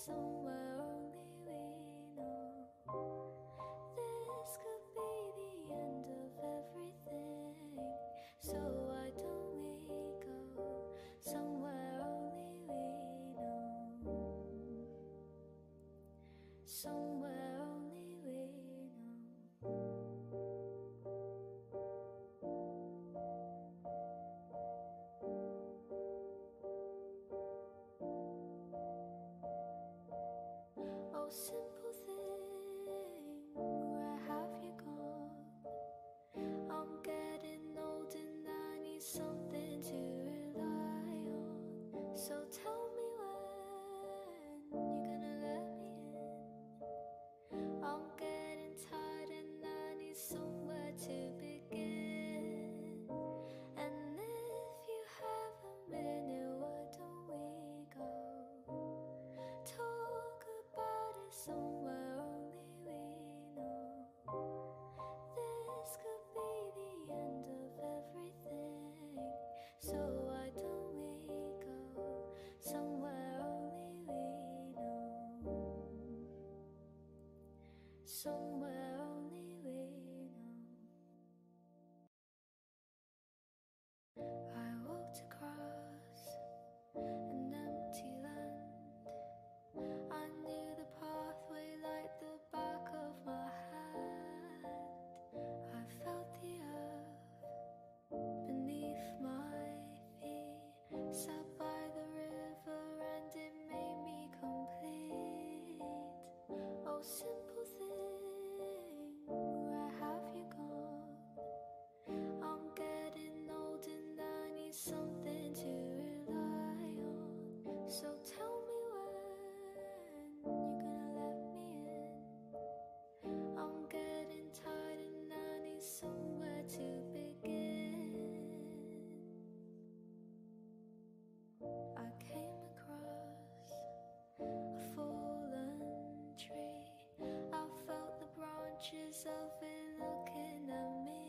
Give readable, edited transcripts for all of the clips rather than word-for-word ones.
somewhere only we know. This could be the end of everything. So why don't we go somewhere only we know? Somewhere only we know. Oh, simple thing, where have you gone? I'm getting old and I need something to rely on. So tell me when you're gonna let me in. I'm getting tired and I need somewhere to begin. And if you have a minute, why don't we go? Talk about it somewhere only we know. This could be the end of everything. So why don't we go somewhere only we know? Somewhere only we know. I walked across an empty land. I knew the pathway like the back of my hand. I felt the earth beneath my feet. Sat by the river and it made me complete. Oh, simple thing, where have you gone? I'm getting old and I need something to rely on. So tell me when you're gonna let me in. I'm getting tired and I need somewhere to begin. I came across a fallen tree. I felt the branches of it looking at me.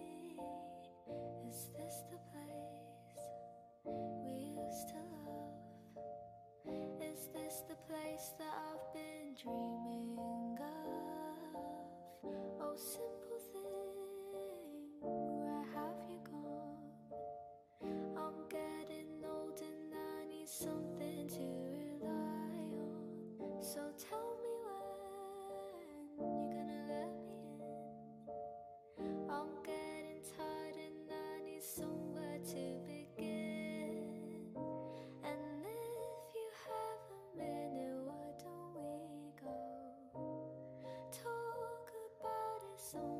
Is this the place we used to love? Is this the place that I've been dreaming of? Oh, simple thing, where have you gone? I'm getting old and I need something to rely on. So tell me when you're gonna let me in. I'm getting tired and I need somewhere to begin. And if you have a minute, why don't we go? Talk about it some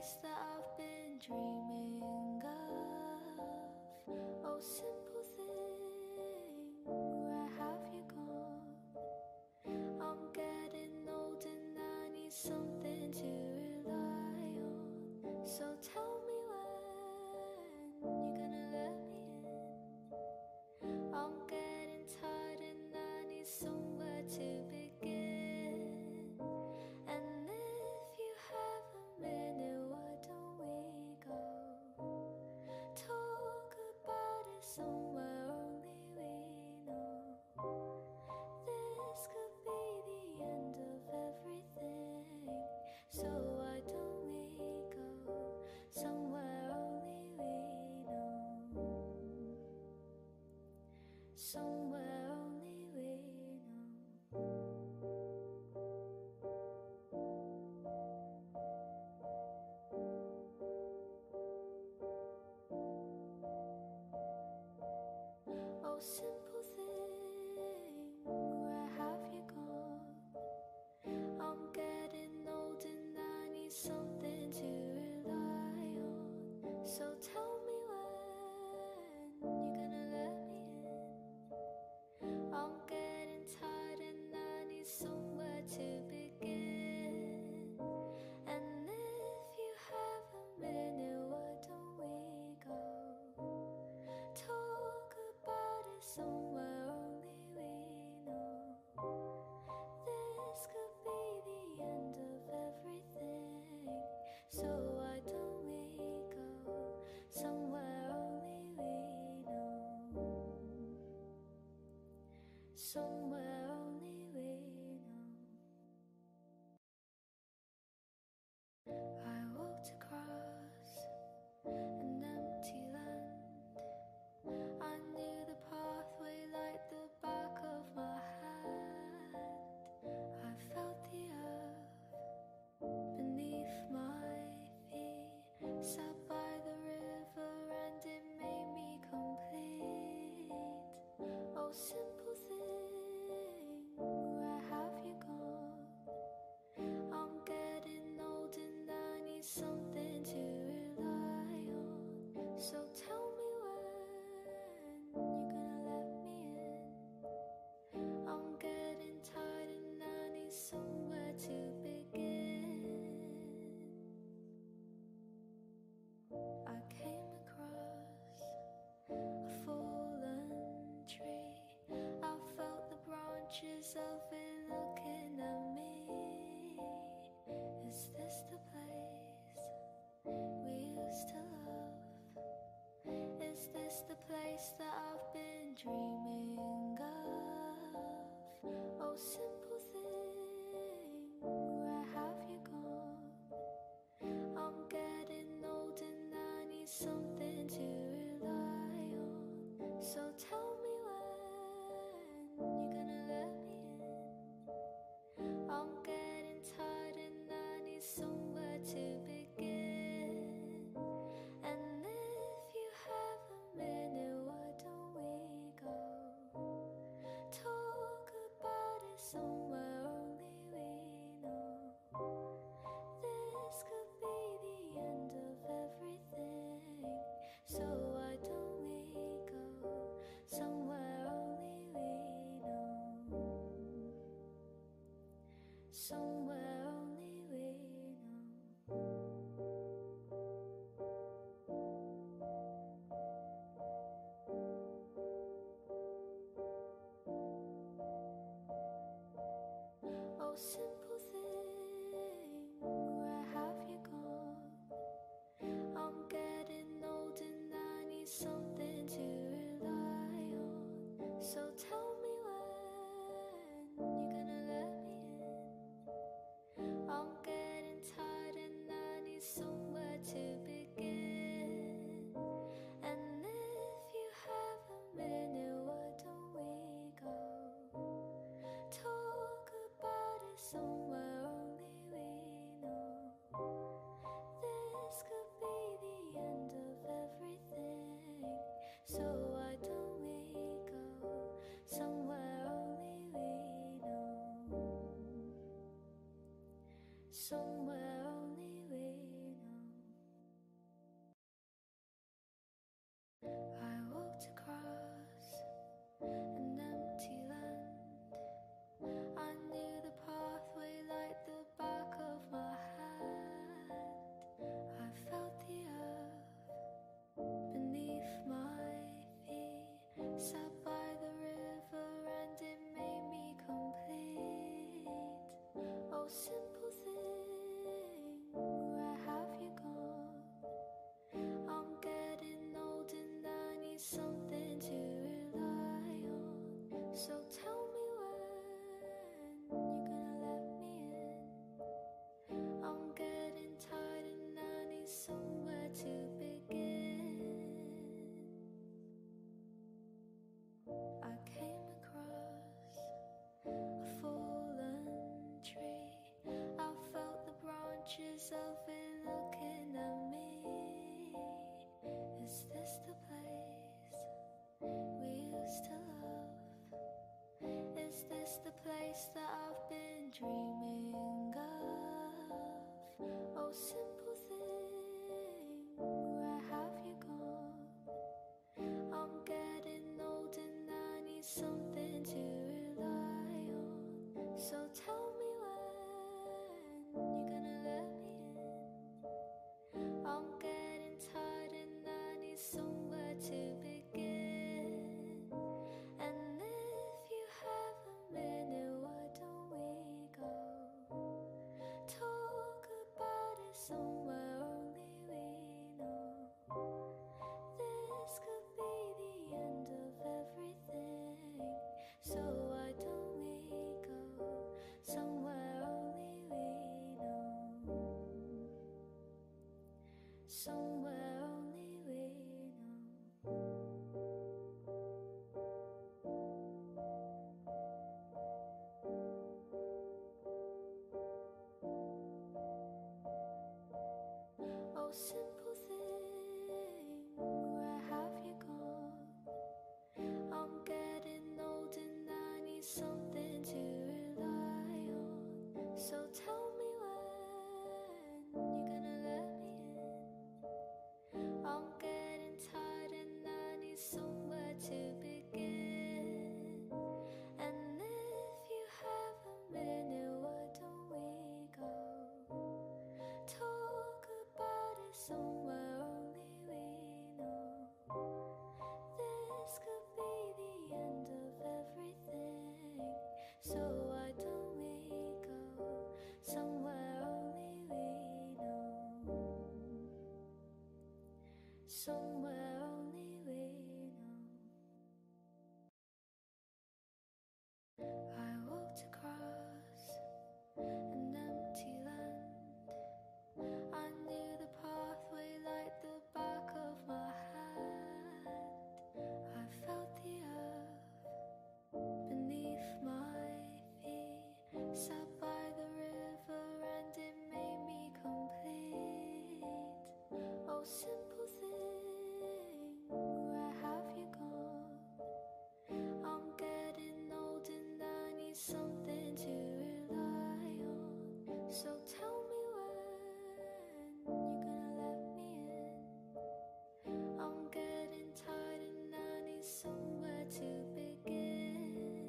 place that I've been dreaming of. Oh, simple thing, where have you gone? I'm getting old and I need something to rely on. So tell me when you're gonna let me in. I'm getting tired and I need somewhere to begin. And if you have a minute, why don't we go talk about it somewhere only we know? This could be the end of everything. So why don't we go somewhere only we know? Somewhere only we know. Oh, simple thing, where have you gone? I'm getting old and I need something to rely on. So tell me when you're gonna let me in. I'm getting tired and I need somewhere to begin. And if you have a minute, why don't we go talk about it somewhere only we know? This could be the end of everything. So why don't we go somewhere only we know? Somewhere only we know. I walked across an empty land. I knew the pathway like the back of my hand. I felt the earth beneath my feet. Sat by the river and it made me complete. Oh, simple thing, where have you gone? I'm getting old and I need something to rely on. So tell me when you're gonna let me in. I'm getting tired and I need somewhere to begin. I came across a fallen tree. I felt the branches of it looking at me. Is this the place we used to love? Is this the place that I've been dreaming of? Oh, simple thing, where have you gone? I'm getting old and I need something to rely on. So tell me when you're gonna let me in. I'm getting tired and I need somewhere to begin. And if you have a minute, why don't we go talk about it somewhere only we know? This could be the end of everything. So why don't we go somewhere only we know? Somewhere only we know. Oh, simple thing, where have you gone? I'm getting old and I need something to rely on. So tell me when you're gonna let me in. So tell me when you're gonna let me in. I'm getting tired and I need somewhere to begin. I came across a fallen tree. I felt the branches of it looking at me. Is this the place we used to love? Is this the place that I've been dreaming of? Oh, simple thing, where have you gone? I'm getting old and I need something to rely on. So tell me when you're gonna let me in. I'm getting tired and I need somewhere to begin. And if you have a minute, why don't we go talk about it somewhere only we know? This could be the end of everything. So why don't we go somewhere only we know? Somewhere only we know. Oh, simple thing, where have you gone? I'm getting old and I need something to rely on. So tell me when you're gonna let me in. I'm getting tired and I need somewhere to begin. And if you have a minute, why don't we go talk about it somewhere only we know? This could be the end of everything. So why don't we go somewhere only we know? Somewhere only we know. I walked across an empty land. I knew the pathway like the back of my hand. I felt the earth beneath my feet. Sat by the river and it made me complete. Oh, simple thing, where have you gone? I'm getting old and I need something to rely on. So tell me when you're gonna let me in. I'm getting tired and I need somewhere to begin.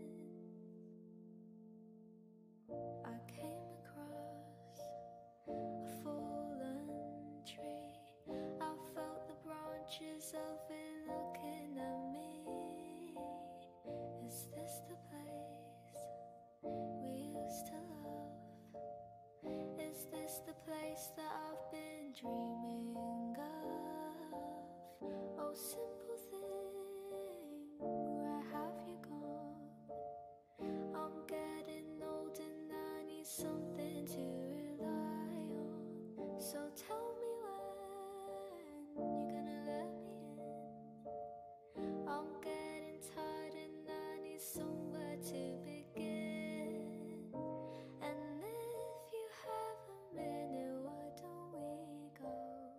I came across a fallen tree. I felt the branches of it looking at me. Is this the place we used to love? Is this the place that I've been dreaming of? Oh, simple thing, where have you gone? I'm getting old and I need something to rely on. So tell me when you're gonna let me in. I'm getting tired and I need somewhere to begin. And if you have a minute, why don't we go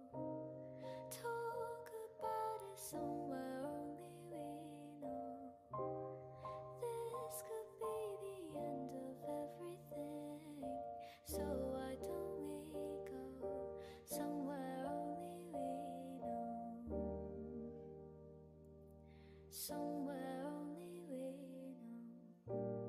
talk about it somewhere only we know? This could be the end of everything. So why don't we go somewhere only we know? Somewhere only we know.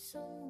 Someone